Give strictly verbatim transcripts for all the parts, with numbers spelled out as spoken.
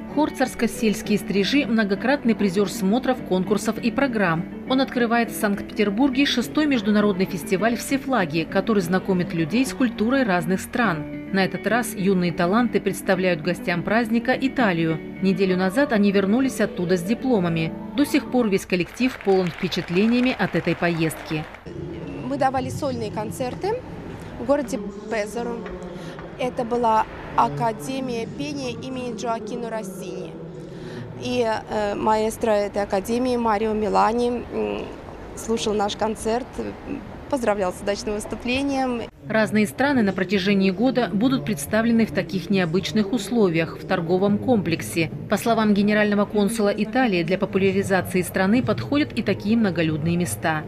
Хор «Царскосельские стрижи» – многократный призер смотров, конкурсов и программ. Он открывает в Санкт-Петербурге шестой международный фестиваль «Всефлаги», который знакомит людей с культурой разных стран. На этот раз юные таланты представляют гостям праздника Италию. Неделю назад они вернулись оттуда с дипломами. До сих пор весь коллектив полон впечатлениями от этой поездки. Мы давали сольные концерты в городе Пезаро. Это была Академия пения имени Джоаккино Россини. И э, маэстро этой академии Марио Милани э, слушал наш концерт, поздравлял с удачным выступлением. Разные страны на протяжении года будут представлены в таких необычных условиях в торговом комплексе. По словам генерального консула Италии, для популяризации страны подходят и такие многолюдные места.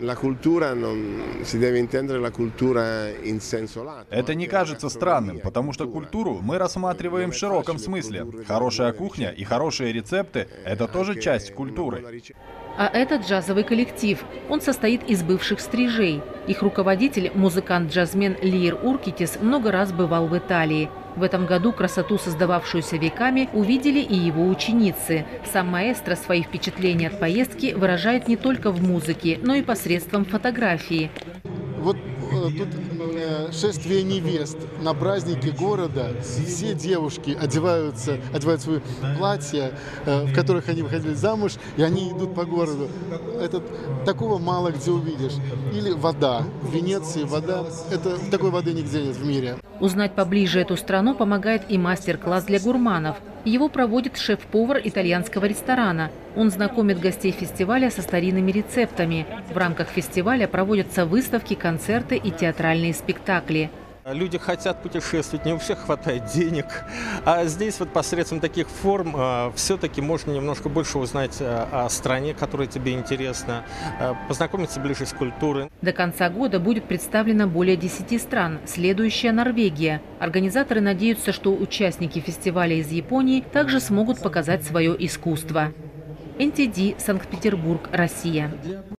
Это не кажется странным, потому что культуру мы рассматриваем в широком смысле. Хорошая кухня и хорошие рецепты – это тоже часть культуры. А это джазовый коллектив. Он состоит из бывших стрижей. Их руководитель, музыкант-джазмен Лиер Уркитис, много раз бывал в Италии. В этом году красоту, создававшуюся веками, увидели и его ученицы. Сам маэстро свои впечатления от поездки выражает не только в музыке, но и посредством фотографии. Вот тут шествие невест на празднике города. Все девушки одеваются, одевают свои платья, в которых они выходили замуж, и они идут по городу. Это, такого мало где увидишь. Или вода. В Венеции вода. Это, такой воды нигде нет в мире. Узнать поближе эту страну помогает и мастер-класс для гурманов. Его проводит шеф-повар итальянского ресторана. Он знакомит гостей фестиваля со старинными рецептами. В рамках фестиваля проводятся выставки, концерты и театральные спектакли. Люди хотят путешествовать, не у всех хватает денег. А здесь вот посредством таких форм э, все-таки можно немножко больше узнать э, о стране, которая тебе интересна, э, познакомиться ближе с культурой. До конца года будет представлено более десяти стран. Следующая – Норвегия. Организаторы надеются, что участники фестиваля из Японии также смогут показать свое искусство. эн ти ди, Санкт-Петербург, Россия.